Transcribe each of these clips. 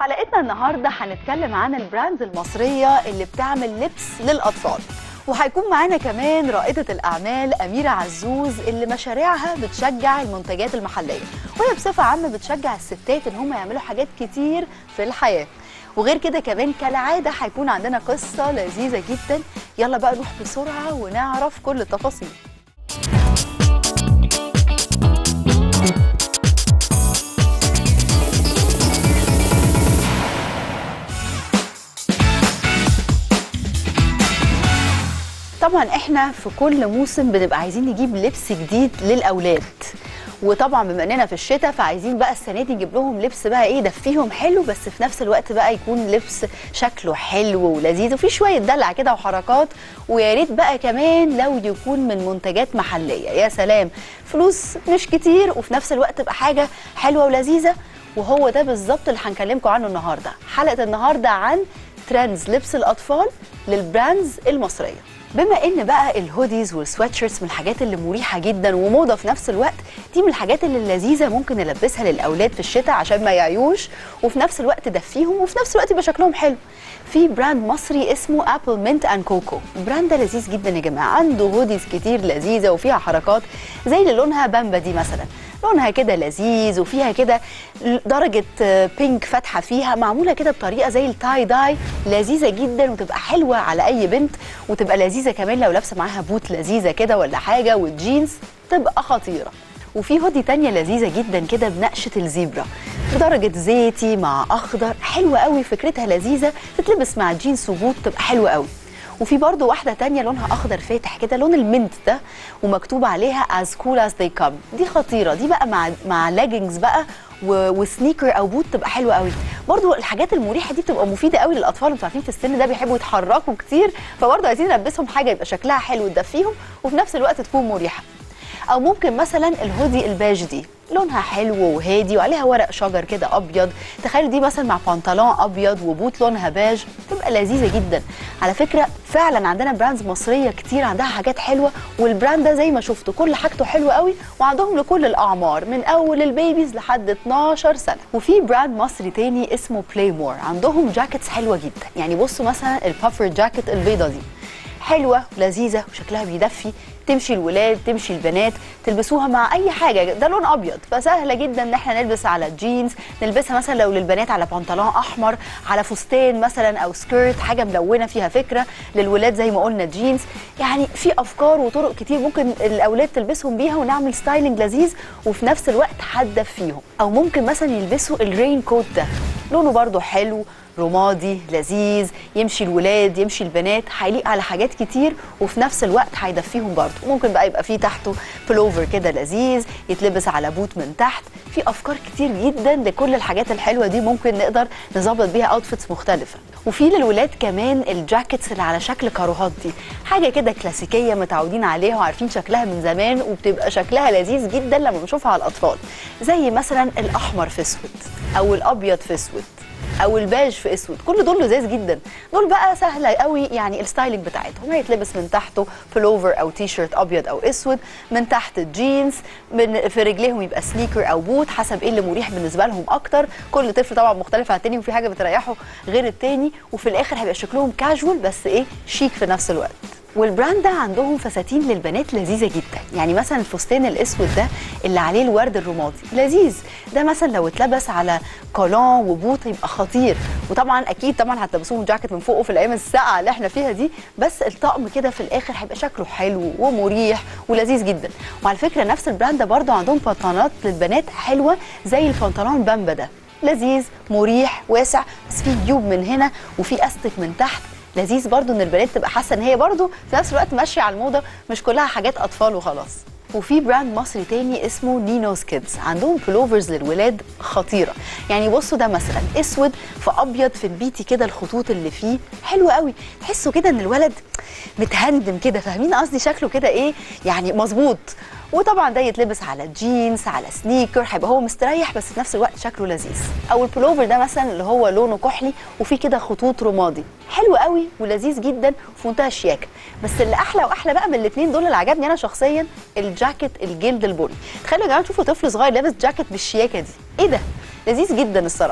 حلقتنا النهارده هنتكلم عن البراندز المصريه اللي بتعمل لبس للاطفال، وهيكون معانا كمان رائده الاعمال اميره عزوز اللي مشاريعها بتشجع المنتجات المحليه، وهي بصفه عامه بتشجع الستات ان هم يعملوا حاجات كتير في الحياه. وغير كده كمان كالعاده هيكون عندنا قصه لذيذه جدا. يلا بقى نروح بسرعه ونعرف كل التفاصيل. طبعا احنا في كل موسم بنبقى عايزين نجيب لبس جديد للاولاد، وطبعا بما اننا في الشتاء فعايزين بقى السنه دي نجيب لهم لبس بقى ايه دفيهم حلو، بس في نفس الوقت بقى يكون لبس شكله حلو ولذيذ وفي شويه دلع كده وحركات، ويا ريت بقى كمان لو يكون من منتجات محليه. يا سلام، فلوس مش كتير وفي نفس الوقت تبقى حاجه حلوه ولذيذه، وهو ده بالظبط اللي هنكلمكم عنه النهارده. حلقه النهارده عن ترندز لبس الاطفال للبراندز المصريه. بما ان بقى الهوديز والسويتشيرتس من الحاجات اللي مريحه جدا وموضه في نفس الوقت، دي من الحاجات اللي اللذيذه ممكن نلبسها للاولاد في الشتاء عشان ما يعيوش، وفي نفس الوقت دفيهم وفي نفس الوقت يبقى شكلهم حلو. في براند مصري اسمه ابل مينت اند كوكو، البراند ده لذيذ جدا يا جماعه، عنده هوديز كتير لذيذه وفيها حركات زي اللي لونها بامبا دي مثلا، لونها كده لذيذ وفيها كده درجه بينك فاتحه فيها، معموله كده بطريقه زي التاي داي، لذيذه جدا وتبقى حلوه على اي بنت، وتبقى لذيذه كمان لو لابسه معاها بوت لذيذه كده ولا حاجه والجينز تبقى خطيره. وفي هودي تانية لذيذه جدا كده بنقشه الزيبرا بدرجه زيتي مع اخضر، حلوه قوي، فكرتها لذيذه، تتلبس مع جينز وبوت تبقى حلوه قوي. وفي برضو واحدة تانية لونها أخضر فاتح كده، لون المنت ده، ومكتوب عليها as cool as they come، دي خطيرة، دي بقى مع لاجينجز بقى وسنيكر أو بوت تبقى حلوة قوي. برضو الحاجات المريحة دي بتبقى مفيدة قوي للأطفال، انتوا عارفين في السن ده بيحبوا يتحركوا كتير، فبرضو عايزين نلبسهم حاجة يبقى شكلها حلو تدفيهم وفي نفس الوقت تكون مريحة. أو ممكن مثلا الهودي الباج دي، لونها حلو وهادي وعليها ورق شجر كده ابيض، تخيل دي مثلا مع بنطلون ابيض وبوت لونها باج، تبقى لذيذه جدا. على فكره فعلا عندنا براندز مصريه كتير عندها حاجات حلوه، والبراند ده زي ما شفتوا كل حاجته حلوه قوي، وعندهم لكل الاعمار من اول البيبيز لحد 12 سنه. وفي براند مصري تاني اسمه بلاي مور، عندهم جاكيتس حلوه جدا، يعني بصوا مثلا البافر جاكيت البيضه دي حلوه ولذيذه وشكلها بيدفي، تمشي الولاد تمشي البنات، تلبسوها مع اي حاجه، ده لون ابيض فسهله جدا ان احنا نلبس على جينز، نلبسها مثلا لو للبنات على بنطلون احمر، على فستان مثلا او سكيرت حاجه ملونه فيها فكره، للولاد زي ما قلنا جينز. يعني في افكار وطرق كتير ممكن الاولاد تلبسهم بيها ونعمل ستايلنج لذيذ وفي نفس الوقت هتدفيهم. او ممكن مثلا يلبسوا الرين كوت ده، لونه برده حلو رمادي لذيذ، يمشي الولاد يمشي البنات، هيليق على حاجات كتير وفي نفس الوقت هيدفيهم برضه. ممكن بقى يبقى فيه تحته بلوفر كده لذيذ، يتلبس على بوت من تحت، في افكار كتير جدا لكل الحاجات الحلوه دي ممكن نقدر نظبط بيها اوتفيتس مختلفه. وفي للولاد كمان الجاكيتس اللي على شكل كاروهات دي، حاجه كده كلاسيكيه متعودين عليها وعارفين شكلها من زمان، وبتبقى شكلها لذيذ جدا لما بنشوفها على الاطفال، زي مثلا الاحمر في اسود او الابيض في اسود او الباج في اسود، كل دول لذاذ جدا، دول بقى سهله قوي يعني الستايلنج بتاعتهم، هيتلبس من تحته بلوفر او تي شيرت ابيض او اسود، من تحت جينز، في رجليهم يبقى سنيكر او بوت حسب ايه اللي مريح بالنسبه لهم اكتر، كل طفل طبعا مختلف عن التاني وفي حاجه بتريحه غير التاني، وفي الاخر هيبقى شكلهم كاجوال بس ايه شيك في نفس الوقت. والبراند ده عندهم فساتين للبنات لذيذه جدا، يعني مثلا الفستان الاسود ده اللي عليه الورد الرمادي لذيذ، ده مثلا لو اتلبس على كولون وبوت يبقى خطير. وطبعا اكيد طبعا هتلبسوهم جاكيت من فوقه في الايام الساقعه اللي احنا فيها دي، بس الطقم كده في الاخر هيبقى شكله حلو ومريح ولذيذ جدا. وعلى فكره نفس البراند ده برده عندهم بنطلونات للبنات حلوه زي البنطلون بامبا ده، لذيذ مريح واسع، بس فيه جيوب من هنا وفي استك من تحت، لذيذ برضو ان البنات تبقى حاسه ان هي برضو في نفس الوقت ماشيه على الموضه، مش كلها حاجات اطفال وخلاص. وفي براند مصري تاني اسمه نينوز كيدز، عندهم بلوفرز للولاد خطيره، يعني بصوا ده مثلا اسود في ابيض في البيتي كده، الخطوط اللي فيه حلوه قوي، تحسوا كده ان الولد متهندم كده، فاهمين قصدي شكله كده ايه يعني مظبوط. وطبعا ده يتلبس على جينز على سنيكر، هيبقى هو مستريح بس في نفس الوقت شكله لذيذ. او البلوفر ده مثلا اللي هو لونه كحلي وفيه كده خطوط رمادي، حلو قوي ولذيذ جدا في منتهى الشياكه. بس اللي احلى واحلى بقى من الاثنين دول اللي عجبني انا شخصيا الجاكيت الجلد البني، تخيلوا يا جماعه تشوفوا طفل صغير لابس جاكيت بالشياكه دي، ايه ده لذيذ جدا الصراحه.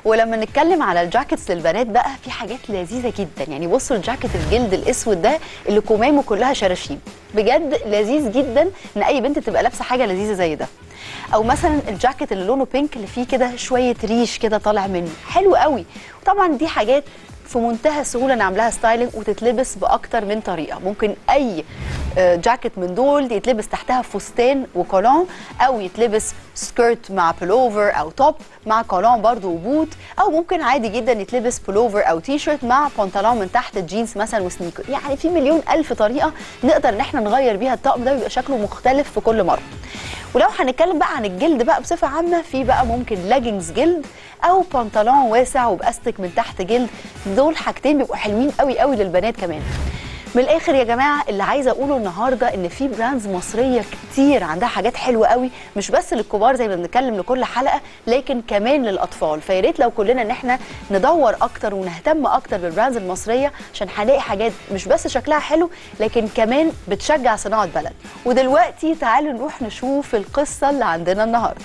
ولما نتكلم على الجاكيتس للبنات بقى في حاجات لذيذه جدا. يعني بصوا الجاكيت الجلد الاسود ده اللي كمامه كلها شراشيب، بجد لذيذ جدا ان اي بنت تبقى لابسه حاجه لذيذه زي ده. او مثلا الجاكيت اللي لونه بينك اللي فيه كده شويه ريش كده طالع منه، حلو قوي. وطبعا دي حاجات في منتهى السهوله نعملها ستايلنج وتتلبس باكتر من طريقه. ممكن اي جاكيت من دول يتلبس تحتها فستان وكولون، او يتلبس سكيرت مع بلوفر او توب مع كولون برضو وبوت، او ممكن عادي جدا يتلبس بلوفر او تي شيرت مع بنطلون من تحت الجينز مثلا وسنيكر. يعني في مليون الف طريقه نقدر ان احنا نغير بيها الطقم ده ويبقى شكله مختلف في كل مره. ولو هنتكلم بقى عن الجلد بقى بصفه عامه، في بقى ممكن لاجينز جلد او بنطلون واسع وباستك من تحت جلد. دول حاجتين بيبقوا حلوين قوي قوي للبنات كمان. من الاخر يا جماعه اللي عايزه اقوله النهارده ان في براندز مصريه كتير عندها حاجات حلوه قوي، مش بس للكبار زي ما بنتكلم لكل حلقه، لكن كمان للاطفال. فيا ريت لو كلنا ان احنا ندور اكتر ونهتم اكتر بالبراندز المصريه، عشان هنلاقي حاجات مش بس شكلها حلو لكن كمان بتشجع صناعه بلد. ودلوقتي تعالوا نروح نشوف القصه اللي عندنا النهارده.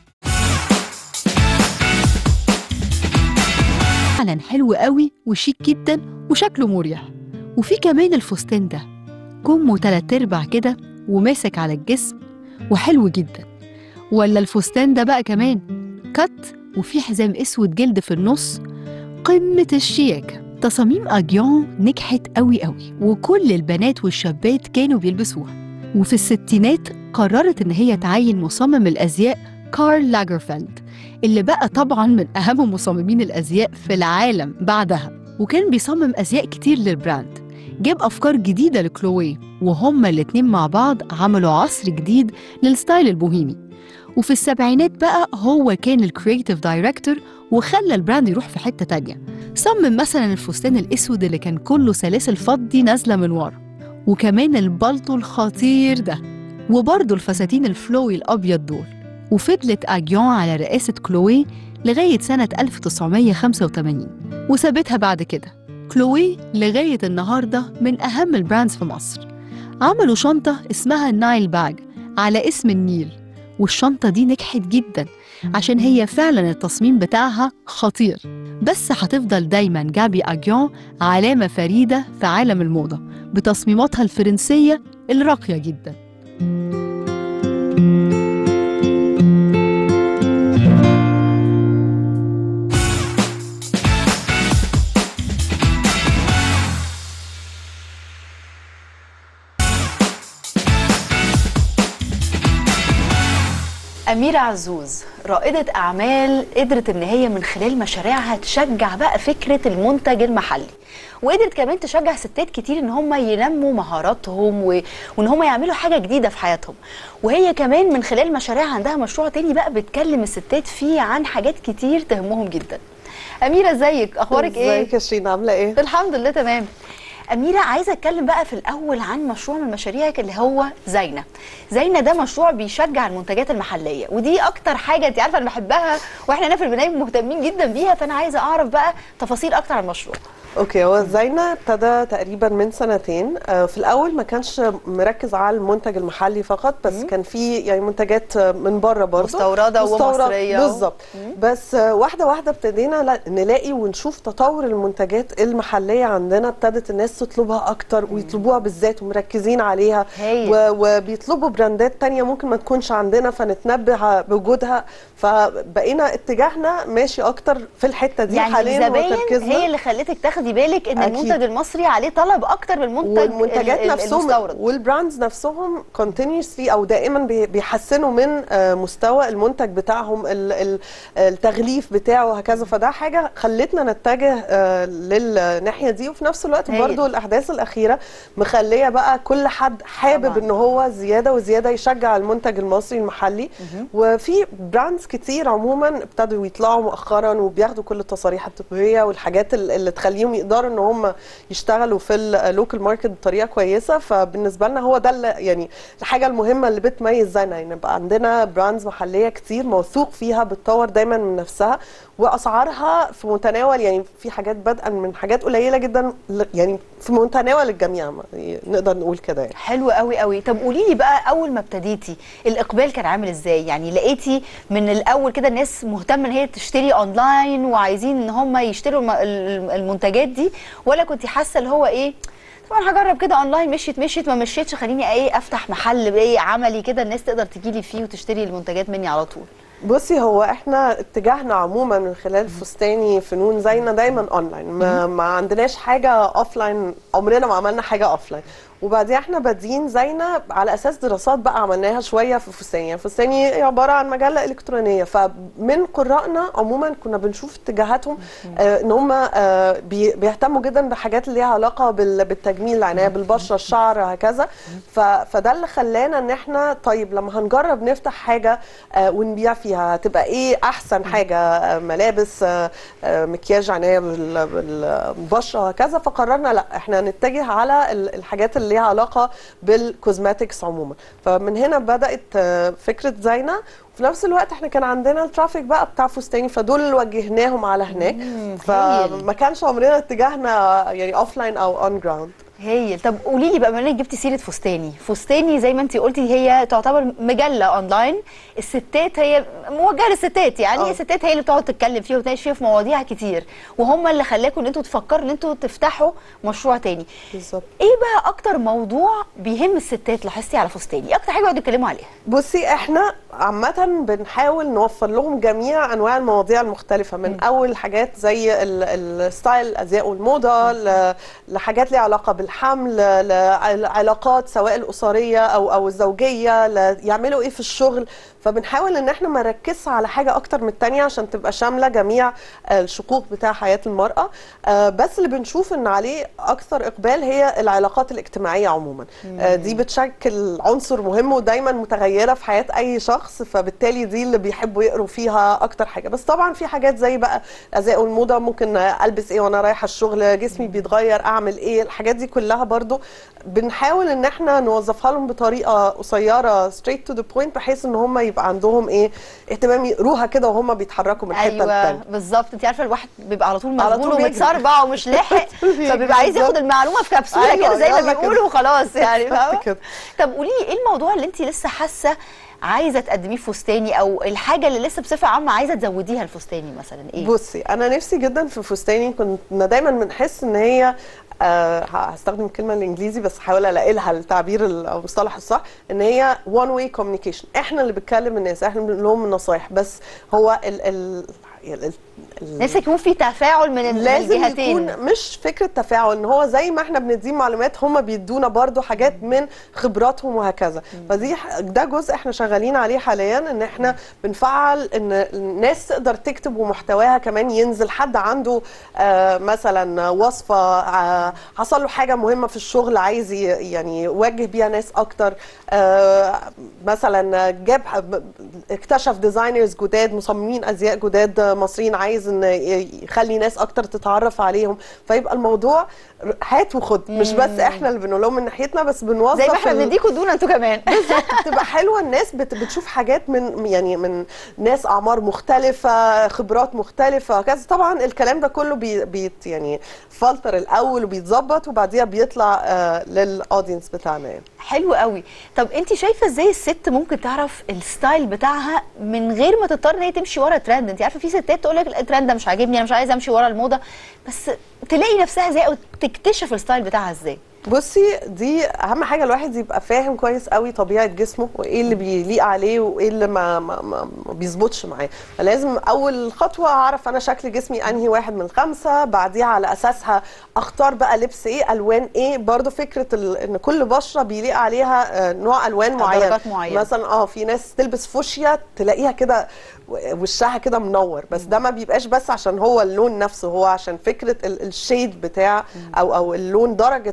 فعلا حلو قوي وشيك جدا وشكله مريح. وفي كمان الفستان ده كمه 3/4 كده وماسك على الجسم وحلو جدا. ولا الفستان ده بقى كمان كت وفي حزام اسود جلد في النص، قمة الشياكة. تصاميم أجيون نجحت قوي قوي وكل البنات والشابات كانوا بيلبسوها. وفي الستينات قررت إن هي تعين مصمم الأزياء كارل لاجرفيلد، اللي بقى طبعاً من أهم مصممين الأزياء في العالم بعدها، وكان بيصمم أزياء كتير للبراند. جاب أفكار جديدة لكلوي، وهما الاتنين مع بعض عملوا عصر جديد للستايل البوهيمي. وفي السبعينات بقى هو كان الكرييتيف دايركتور وخلى البراند يروح في حتة تانية. صمم مثلا الفستان الأسود اللي كان كله سلاسل فضي نازلة من ورا، وكمان البلطو الخطير ده، وبرضه الفساتين الفلوي الأبيض دول. وفضلت أجيون على رئاسة كلوي لغاية سنة 1985 وسابتها بعد كده. كلوي لغاية النهاردة من أهم البراندز في مصر. عملوا شنطة اسمها النايل باج على اسم النيل، والشنطة دي نجحت جدا عشان هي فعلا التصميم بتاعها خطير. بس هتفضل دايما جابي أجيون علامة فريدة في عالم الموضة بتصميماتها الفرنسية الراقية جدا. أميرة عزوز رائدة أعمال قدرت إن هي من خلال مشاريعها تشجع بقى فكرة المنتج المحلي، وقدرت كمان تشجع ستات كتير إن هم ينموا مهاراتهم وإن هم يعملوا حاجة جديدة في حياتهم. وهي كمان من خلال مشاريعها عندها مشروع تاني بقى بتكلم الستات فيه عن حاجات كتير تهمهم جدا. أميرة ازيك؟ أخبارك إيه؟ ازيك يا شيرين، عاملة إيه؟ الحمد لله تمام. أميرة عايزة أتكلم بقى في الأول عن مشروع من مشاريعك اللي هو زينة. زينة ده مشروع بيشجع المنتجات المحلية، ودي أكتر حاجة أنت عارفة أنا بحبها، وإحنا هنا في البرنامج مهتمين جدا بيها، فأنا عايزة أعرف بقى تفاصيل أكتر عن المشروع. اوكي، هو زينة ابتدى تقريبا من سنتين. في الاول ما كانش مركز على المنتج المحلي فقط، بس كان في يعني منتجات من بره برضه مستورده ومصريه بالظبط. بس واحده واحده ابتدينا نلاقي ونشوف تطور المنتجات المحليه عندنا. ابتدت الناس تطلبها اكتر ويطلبوها بالذات ومركزين عليها، وبيطلبوا براندات تانية ممكن ما تكونش عندنا فنتنبه بوجودها. فبقينا اتجاهنا ماشي اكتر في الحته دي يعني حاليا، وتركيزنا هي اللي خلتك تاخدي بالك ان أكيد. المنتج المصري عليه طلب اكتر من المنتج والمنتجات نفسهم المستورد، والبراندز نفسهم continuously او دائما بيحسنوا من مستوى المنتج بتاعهم، التغليف بتاعه وهكذا. فده حاجه خلتنا نتجه للناحيه دي. وفي نفس الوقت برضو الاحداث الاخيره مخليه بقى كل حد حابب طبعا ان هو زياده وزياده يشجع المنتج المصري المحلي. وفي براندز كتير عموما ابتدوا يطلعوا مؤخرا وبياخدوا كل التصاريح الطبيه والحاجات اللي تخليهم يقدروا ان هم يشتغلوا في اللوكال ماركت بطريقه كويسه. فبالنسبه لنا هو ده يعني الحاجه المهمه اللي بتميز زينا، يعني يبقى عندنا براندز محليه كتير موثوق فيها، بتطور دايما من نفسها، واسعارها في متناول، يعني في حاجات بدءا من حاجات قليله جدا يعني في متناول الجميع، نقدر نقول كده يعني. حلو قوي قوي. طب قولي لي بقى، اول ما ابتديتي الاقبال كان عامل ازاي؟ يعني لقيتي من الاول كده الناس مهتمه ان هي تشتري اونلاين وعايزين ان هم يشتروا المنتجات دي، ولا كنت حاسه اللي هو ايه طبعا هجرب كده اونلاين، مشيت ما مشيتش، خليني ايه افتح محل بايه عملي كده الناس تقدر تجي لي فيه وتشتري المنتجات مني على طول؟ بصي، هو احنا اتجاهنا عموما من خلال فستاني فنون زينا دايما اونلاين، ما عندناش حاجه اوفلاين، عمرنا ما عملنا حاجه اوفلاين. وبعدين احنا بادئين زينا على اساس دراسات بقى عملناها شويه في فستاني، يعني فستاني عباره عن مجله الكترونيه، فمن قرائنا عموما كنا بنشوف اتجاهاتهم ان هم بيهتموا جدا بحاجات اللي ليها علاقه بالتجميل، العنايه بالبشره، الشعر، هكذا. فده اللي خلانا ان احنا طيب لما هنجرب نفتح حاجه ونبيع فيها، هتبقى ايه احسن حاجه؟ ملابس، مكياج، عنايه بالبشره، وهكذا. فقررنا لا، احنا نتجه على الحاجات اللي ليها علاقه بالكوزماتكس عموما. فمن هنا بدات فكره زينا. وفي نفس الوقت احنا كان عندنا الترافيك بقى بتاع فستاني، فدول اللي وجهناهم على هناك. فما كانش عمرنا اتجاهنا يعني اوفلاين او اون جراوند. هايل. طب قولي لي بقى، بما انك جبتي سيره فستاني زي ما انت قلتي هي تعتبر مجله اونلاين، الستات هي موجهه للستات، يعني الستات هي اللي بتقعد تتكلم فيها وتناقش فيها في مواضيع كتير، وهم اللي خلاكم ان انتوا تفكروا ان انتوا تفتحوا مشروع تاني. بالظبط. ايه بقى اكتر موضوع بيهم الستات لاحظتي على فستاني؟ اكتر حاجه بيقعدوا يتكلموا عليها؟ بصي، احنا عامه بنحاول نوفر لهم جميع انواع المواضيع المختلفه، من اول حاجات زي الستايل، الازياء والموضه، لحاجات ليها علاقه بالحمل، لعلاقات سواء الاسريه او الزوجيه، يعملوا ايه في الشغل. فبنحاول ان احنا ما نركزش على حاجه اكتر من الثانيه عشان تبقى شامله جميع الشقوق بتاع حياه المراه. بس اللي بنشوف ان عليه اكثر اقبال هي العلاقات الاجتماعيه عموما. دي بتشكل عنصر مهم ودايما متغيره في حياه اي شخص، فبالتالي دي اللي بيحبوا يقروا فيها اكتر حاجه. بس طبعا في حاجات زي بقى الازياء والموضه، ممكن البس ايه وانا رايحه الشغل، جسمي بيتغير، اعمل ايه، الحاجات دي كلها برضو بنحاول ان احنا نوظفها لهم بطريقه قصيره straight to the point، بحيث ان هم يبقى عندهم ايه اهتمام يقروها كده وهم بيتحركوا من حته للتانيه. بالظبط. انت عارفه الواحد بيبقى على طول مشغول ومتسربع ومش لاحق فبيبقى عايز ياخد المعلومه في كبسوله كده زي ما بيقولوا وخلاص، يعني فاهمه. طب قولي لي ايه الموضوع اللي انت لسه حاسه عايزه تقدميه في فستاني، او الحاجه اللي لسه بصفه عامه عايزه تزوديها لفستاني مثلا ايه؟ بصي، انا نفسي جدا في فستاني، كنا دايما بنحس ان هي هستخدم الكلمه الانجليزي بس هحاول الاقي لها التعبير او المصطلح الصح، ان هي one way communication. احنا اللي بنكلم الناس، احنا اللي بنقول لهم النصايح، بس هو لازم يكون في تفاعل من الجهتين. لازم يكون مش فكره تفاعل، ان هو زي ما احنا بنديهم معلومات هم بيدونا برضو حاجات من خبراتهم وهكذا. ده جزء احنا شغالين عليه حاليا، ان احنا بنفعل ان الناس تقدر تكتب ومحتواها كمان ينزل. حد عنده مثلا وصفه، حصل له حاجه مهمه في الشغل عايز يعني يوجه بيها ناس اكتر، مثلا اكتشف ديزاينرز جداد، مصممين ازياء جداد مصريين، عايز ان يخلي ناس اكتر تتعرف عليهم. فيبقى الموضوع هات وخد، مش بس احنا اللي بنقول لهم من ناحيتنا، بس بنوظف زي ما احنا بنديكوا دون انتوا كمان. بالظبط. بتبقى حلوه، الناس بتشوف حاجات من ناس اعمار مختلفه، خبرات مختلفه كذا. طبعا الكلام ده كله يعني فلتر الاول وبيتظبط، وبعديها بيطلع للاودينس بتاعنا يعني. حلو قوي. طب انت شايفه ازاي الست ممكن تعرف الستايل بتاعها من غير ما تضطر ان هي تمشي ورا ترند؟ انت عارفه في ستات تقول لك الترند ده مش عاجبني، انا مش عايزه امشي ورا الموضه، بس تلاقي نفسها ازاي او تكتشف الستايل بتاعها ازاي؟ بصي، دي اهم حاجه، الواحد يبقى فاهم كويس قوي طبيعه جسمه وايه اللي بيليق عليه وايه اللي ما بيظبطش معاه. فلازم اول خطوه اعرف انا شكل جسمي انهي واحد من الخمسه، بعديها على اساسها اختار بقى لبس ايه، الوان ايه. برضو فكره ان كل بشره بيليق عليها نوع الوان معين. مثلا في ناس تلبس فوشيا تلاقيها كده وشها كده منور، بس ده ما بيبقاش بس عشان هو اللون نفسه، هو عشان فكره الشيد بتاع او اللون، درجه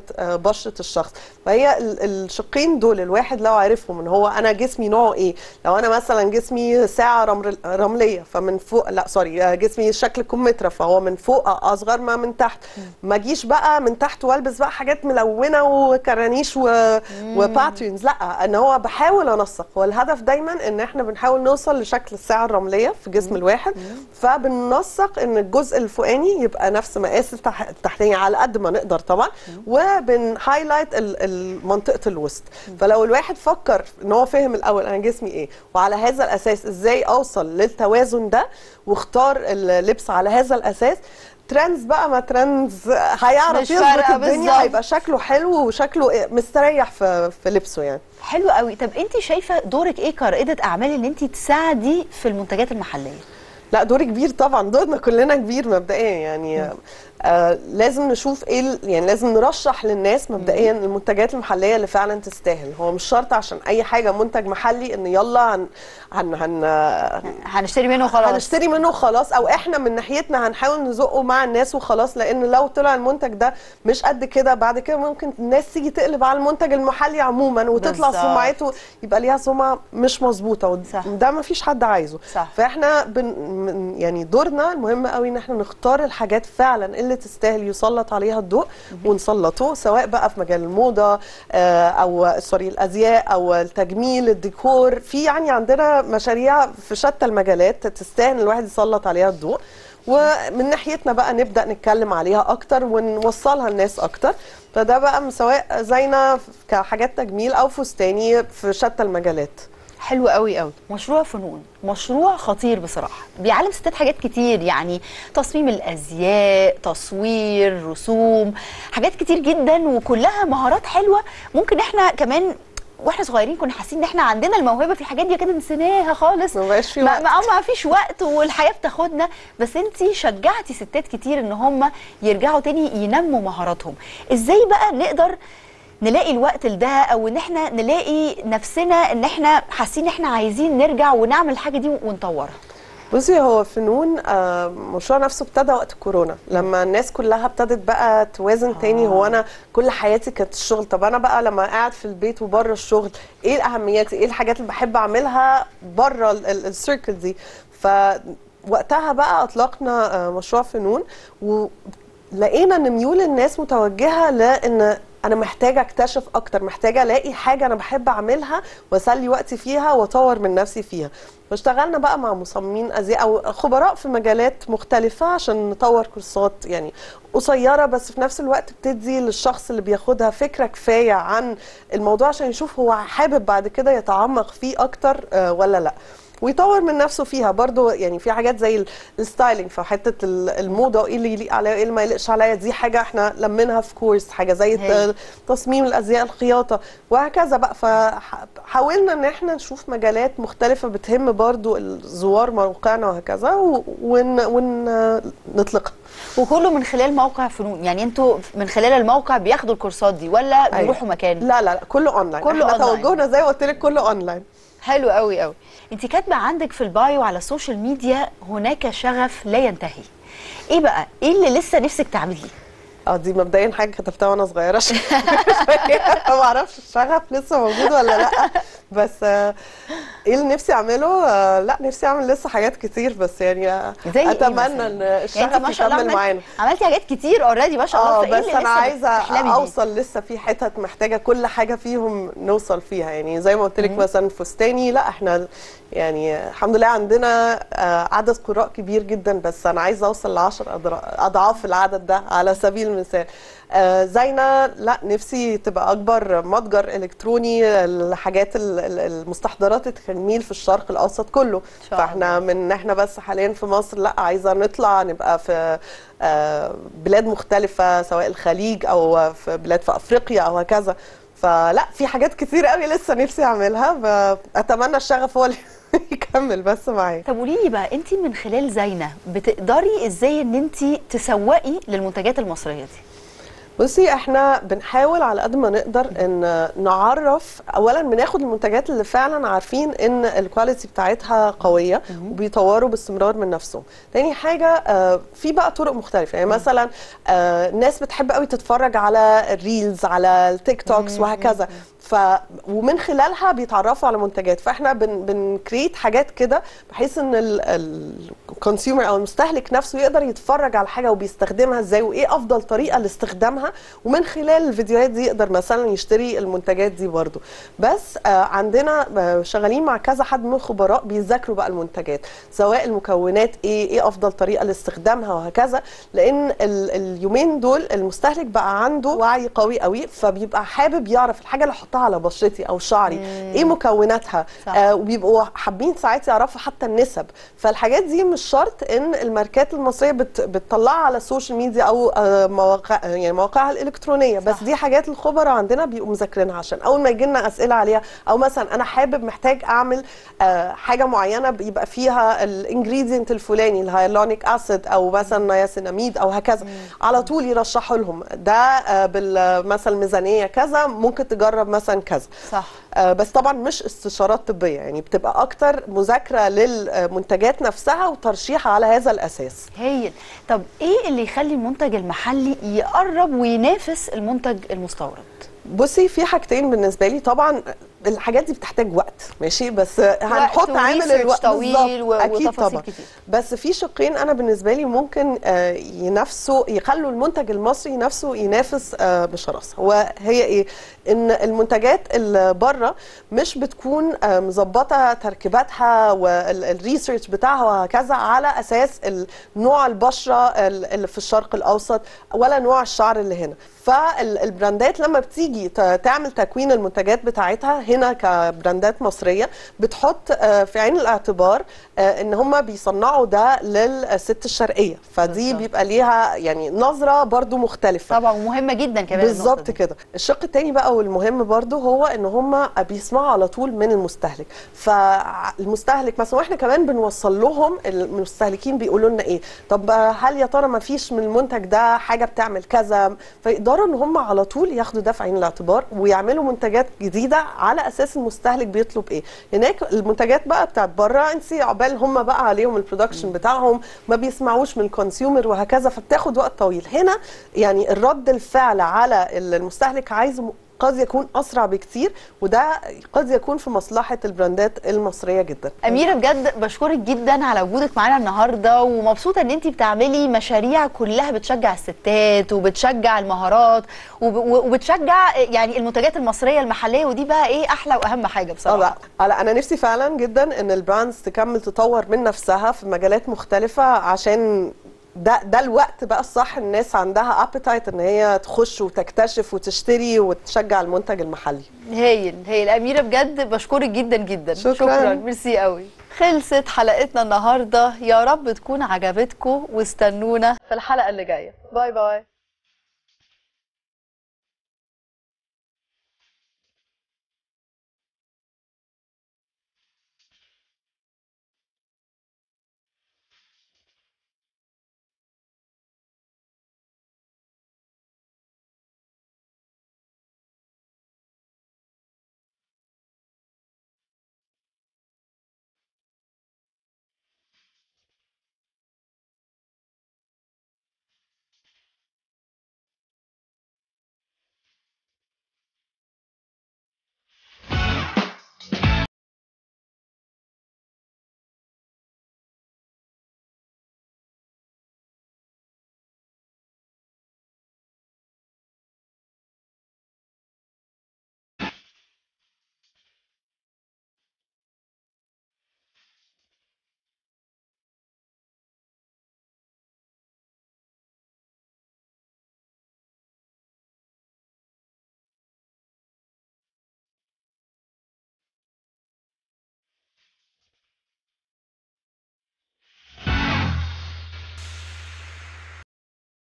بشره الشخص. فهي الشقين دول الواحد لو عرفهم ان هو انا جسمي نوعه ايه، لو انا مثلا جسمي ساعه رمليه فمن فوق، لا سوري، جسمي شكل كمثرى فهو من فوق اصغر ما من تحت، ما اجيش بقى من تحت والبس بقى حاجات ملونه وكرانيش وباترنز، لا، ان هو بحاول انسق. والهدف دايما ان احنا بنحاول نوصل لشكل الساعه الرمليه في جسم الواحد، فبننسق ان الجزء الفوقاني يبقى نفس مقاس التحتاني على قد ما نقدر طبعا، وبنهايلايت منطقه الوسط. فلو الواحد فكر ان هو فهم الاول انا جسمي ايه، وعلى هذا الاساس ازاي اوصل للتوازن ده، واختار اللبس على هذا الاساس، ترندز بقى ما ترندز هيعرف يظبط الدنيا، هيبقى شكله حلو وشكله مستريح في لبسه يعني. حلو قوي. طب انت شايفه دورك ايه كرائده اعمال ان انت تساعدي في المنتجات المحليه؟ لا، دوري كبير طبعا، دورنا كلنا كبير مبدئيا يعني. لازم نشوف ايه يعني لازم نرشح للناس مبدئيا المنتجات المحليه اللي فعلا تستاهل. هو مش شرط عشان اي حاجه منتج محلي ان يلا هنشتري منه خلاص، هنشتري منه خلاص، او احنا من ناحيتنا هنحاول نزقه مع الناس وخلاص. لان لو طلع المنتج ده مش قد كده، بعد كده ممكن الناس تيجي تقلب على المنتج المحلي عموما وتطلع سمعته يبقى ليها سمعه مش مظبوطه، وده ما فيش حد عايزه. صح. فاحنا يعني دورنا المهم قوي ان احنا نختار الحاجات فعلا اللي تستاهل يسلط عليها الضوء ونسلطه، سواء بقى في مجال الموضه او سوري الازياء او التجميل الديكور. في يعني عندنا مشاريع في شتى المجالات تستاهل الواحد يسلط عليها الضوء، ومن ناحيتنا بقى نبدا نتكلم عليها اكتر ونوصلها للناس اكتر. فده بقى سواء زينا كحاجات تجميل او فستاني في شتى المجالات. حلو قوي قوي. مشروع فنون، مشروع خطير بصراحه، بيعلم ستات حاجات كتير، يعني تصميم الازياء، تصوير، رسوم، حاجات كتير جدا، وكلها مهارات حلوه. ممكن احنا كمان واحنا صغيرين كنا حاسين ان احنا عندنا الموهبه في الحاجات دي، كده نسيناها خالص، ما بقاش في وقت، ما فيش وقت والحياه بتاخدنا. بس انت شجعتي ستات كتير ان هم يرجعوا تاني ينموا مهاراتهم. ازاي بقى نقدر نلاقي الوقت لده، او ان احنا نلاقي نفسنا ان احنا حاسين ان احنا عايزين نرجع ونعمل الحاجه دي ونطورها؟ بصي، هو فنون مشروع نفسه ابتدى وقت كورونا، لما الناس كلها ابتدت بقى توازن تاني. هو انا كل حياتي كانت الشغل، طب انا بقى لما قاعد في البيت وبره الشغل ايه الاهميات، ايه الحاجات اللي بحب اعملها بره السيركل دي؟ فوقتها بقى اطلقنا مشروع فنون، ولقينا ان ميول الناس متوجهه لان انا محتاجه اكتشف اكتر، محتاجه الاقي حاجه انا بحب اعملها واسلي وقتي فيها واطور من نفسي فيها. فاشتغلنا بقى مع مصممين ازياء او خبراء في مجالات مختلفه عشان نطور كورسات يعني قصيره، بس في نفس الوقت بتدي للشخص اللي بياخدها فكره كفايه عن الموضوع عشان يشوف هو حابب بعد كده يتعمق فيه اكتر ولا لا، ويطور من نفسه فيها برضو. يعني في حاجات زي الستايلينج، فحته الموضه وايه اللي يليق عليا وايه اللي ما يليقش عليا، دي حاجه احنا لمنها في كورس، حاجه زي تصميم الازياء، الخياطه، وهكذا بقى. فحاولنا ان احنا نشوف مجالات مختلفه بتهم برضو الزوار موقعنا وهكذا ونطلقها. وكله من خلال موقع فنون؟ يعني انتوا من خلال الموقع بياخدوا الكورسات دي ولا بيروحوا مكان؟ لا كله اونلاين. كله احنا أونلاين. توجهنا زي ما قلت لك كله اونلاين. حلو قوي قوي. انت كاتبه عندك في البايو على السوشيال ميديا هناك شغف لا ينتهي. ايه بقى؟ ايه اللي لسه نفسك تعمليه؟ دي مبدئيا حاجه كتبتها وانا صغيره ما اعرفش الشغف لسه موجود ولا لا، بس ايه اللي نفسي اعمله؟ لا، نفسي اعمل لسه حاجات كتير، بس يعني اتمنى ان الشغف يكمل معانا. عملتي حاجات كتير اوريدي ما شاء الله، بس انا عايزه اوصل لسه في حتت محتاجه كل حاجه فيهم نوصل فيها. يعني زي ما قلت لك مثلا فستاني، لا احنا يعني الحمد لله عندنا عدد قراء كبير جدا، بس انا عايزه اوصل ل10 اضعاف العدد ده على سبيل المثال. زينا، لا نفسي تبقى اكبر متجر الكتروني الحاجات المستحضرات التجميل في الشرق الاوسط كله. فاحنا من احنا بس حاليا في مصر، لا عايزه نطلع نبقى في بلاد مختلفه، سواء الخليج او في بلاد في افريقيا او هكذا. فلا، في حاجات كتير قوي لسه نفسي اعملها، فاتمنى الشغف هو اللي يكمل بس معايا. طب قولي لي بقى، انت من خلال زينة بتقدري ازاي ان انت تسوقي للمنتجات المصريه دي؟ بصي احنا بنحاول على قد ما نقدر ان نعرف، اولا بناخد المنتجات اللي فعلا عارفين ان الكواليتي بتاعتها قويه وبيطوروا باستمرار من نفسهم. تاني حاجه في بقى طرق مختلفه، يعني مثلا ناس بتحب قوي تتفرج على الريلز على التيك توكس وهكذا، ومن خلالها بيتعرفوا على منتجات. فاحنا بنكريت حاجات كده بحيث ان الكونسيومر او المستهلك نفسه يقدر يتفرج على حاجه وبيستخدمها ازاي وايه افضل طريقه لاستخدامها، ومن خلال الفيديوهات دي يقدر مثلا يشتري المنتجات دي برضو. بس عندنا شغالين مع كذا حد من الخبراء بيذاكروا بقى المنتجات، سواء المكونات ايه افضل طريقه لاستخدامها وهكذا، لان اليومين دول المستهلك بقى عنده وعي قوي قوي، فبيبقى حابب يعرف الحاجه اللي احطها على بشرتي او شعري ايه مكوناتها، وبيبقوا حابين ساعات يعرفوا حتى النسب. فالحاجات دي مش شرط ان الماركات المصريه بتطلعها على السوشيال ميديا او مواقعها الالكترونيه، بس دي حاجات الخبراء عندنا بيبقوا مذاكرينها، عشان اول ما يجي لنا اسئله عليها، او مثلا انا محتاج اعمل حاجه معينه بيبقى فيها الانجريدينت الفلاني الهيالورونيك اسيد او مثلا نياسيناميد او هكذا، على طول يرشحوا لهم ده مثلا ميزانيه كذا، ممكن تجرب مثلا كذا. صح. بس طبعا مش استشارات طبيه، يعني بتبقى اكتر مذاكره للمنتجات نفسها وترشيح على هذا الاساس. هايل. طب ايه اللي يخلي المنتج المحلي يقرب وينافس المنتج المستورد؟ بصي في حاجتين بالنسبه لي، طبعا الحاجات دي بتحتاج وقت ماشي، بس هنحط عامل الوقت طويل اكيد طبعا كتير. بس في شقين انا بالنسبه لي ممكن ينافسوا، يخلوا المنتج المصري نفسه ينافس بشراسه، وهي ايه؟ ان المنتجات اللي بره مش بتكون مظبطه تركيباتها والريسيرش بتاعها وهكذا على اساس نوع البشره اللي في الشرق الاوسط ولا نوع الشعر اللي هنا. فالبراندات لما بتيجي تعمل تكوين المنتجات بتاعتها هنا كبراندات مصريه، بتحط في عين الاعتبار ان هم بيصنعوا ده للست الشرقيه، فدي بيبقى ليها يعني نظره برضو مختلفه طبعا، ومهمه جدا كمان بالظبط كده. الشق الثاني بقى والمهم برضو هو ان هم بيسمعوا على طول من المستهلك، فالمستهلك مثلا واحنا كمان بنوصل لهم، المستهلكين بيقولوا لنا ايه، طب هل يا ترى ما فيش من المنتج ده حاجه بتعمل كذا، فيقدروا ان هم على طول ياخدوا ده في عين الاعتبار ويعملوا منتجات جديده على اساس المستهلك بيطلب ايه. هناك المنتجات بقى بتاعت بره انت عقبال هم بقى عليهم البرودكشن بتاعهم، ما بيسمعوش من الكونسيومر وهكذا، فبتاخد وقت طويل. هنا يعني الرد الفعل على المستهلك عايزه قد يكون اسرع بكتير، وده قد يكون في مصلحه البراندات المصريه جدا. اميره بجد بشكرك جدا على وجودك معانا النهارده، ومبسوطه ان انت بتعملي مشاريع كلها بتشجع الستات وبتشجع المهارات وبتشجع يعني المنتجات المصريه المحليه، ودي بقى ايه احلى واهم حاجه بصراحه. انا نفسي فعلا جدا ان البراندز تكمل تطور من نفسها في مجالات مختلفه، عشان ده الوقت بقى الصح، الناس عندها ابيتايت ان هي تخش وتكتشف وتشتري وتشجع المنتج المحلي. هايل اميره بجد بشكرك جدا جدا. شكرا ميرسي قوي. خلصت حلقتنا النهارده، يا رب تكون عجبتكم، واستنونا في الحلقه اللي جايه. باي باي.